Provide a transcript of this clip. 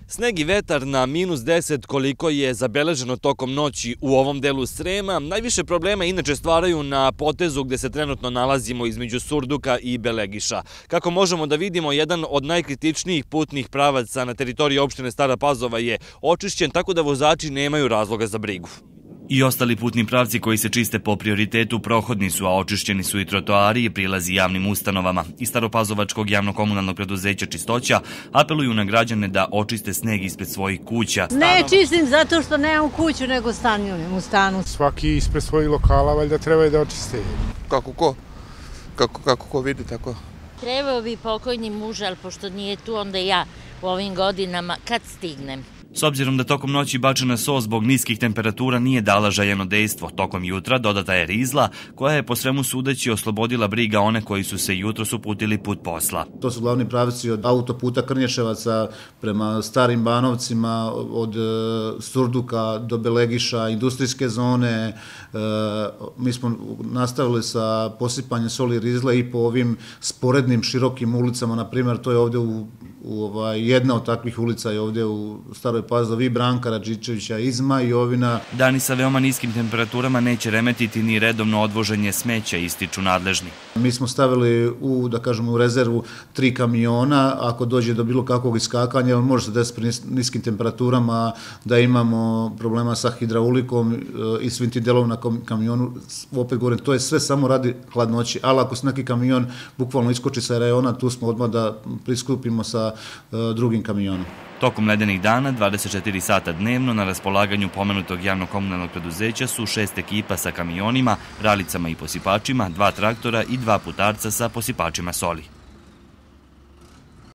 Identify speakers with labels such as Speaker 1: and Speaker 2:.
Speaker 1: Sneg i vetar na -10 koliko je zabeleženo tokom noći u ovom delu Srema. Najviše problema inače stvaraju na potezu gde se trenutno nalazimo između Surduka i Belegiša. Kako možemo da vidimo, jedan od najkritičnijih putnih pravaca na teritoriji opštine Stara Pazova je očišćen, tako da vozači nemaju razloga za brigu. I ostali putni pravci koji se čiste po prioritetu prohodni su, a očišćeni su i trotoari i prilazi javnim ustanovama. Iz Staropazovačkog javno-komunalnog preduzeća Čistoća apeluju na građane da očiste sneg ispred svojih kuća.
Speaker 2: Ne čistim zato što nemam kuću, nego stanujem u stanu.
Speaker 3: Svaki ispred svojih lokala valjda treba da očiste.
Speaker 4: Kako ko vidi, tako.
Speaker 5: Trebao bi pokojni muž, ali pošto nije tu, onda ja u ovim godinama kad stignem.
Speaker 1: S obzirom da tokom noći bačena so zbog niskih temperatura nije dala željeno dejstvo, tokom jutra dodata je rizla koja je po svemu sudeći oslobodila briga one koji su se jutros uputili put posla.
Speaker 6: To su glavni pravci od autoputa Krnješevaca prema Starim Banovcima, od Surduka do Belegiša, industrijske zone. Mi smo nastavili sa posipanjem soli i rizle i po ovim sporednim širokim ulicama, na primjer to je ovdje jedna od takvih ulica je ovdje u Staroj Pazovi, Branka Radžičevića, Izma i Jovina.
Speaker 1: Dani sa veoma niskim temperaturama neće remetiti ni redovno odvoženje smeća, ističu nadležni.
Speaker 6: Mi smo stavili u rezervu 3 kamiona, ako dođe do bilo kakvog iskakanja, može se desiti pri niskim temperaturama da imamo problema sa hidraulikom i svim tim delovima na kamionu. Opet govorim, to je sve samo radi hladnoći, ali ako se neki kamion bukvalno iskoči sa rejona, tu smo odmah da priskupimo sa drugim kamionom.
Speaker 1: Tokom ledenih dana, 24 sata dnevno, na raspolaganju pomenutog javno-komunalnog preduzeća su 6 ekipa sa kamionima, ralicama i posipačima, 2 traktora i 2 putarca sa posipačima soli.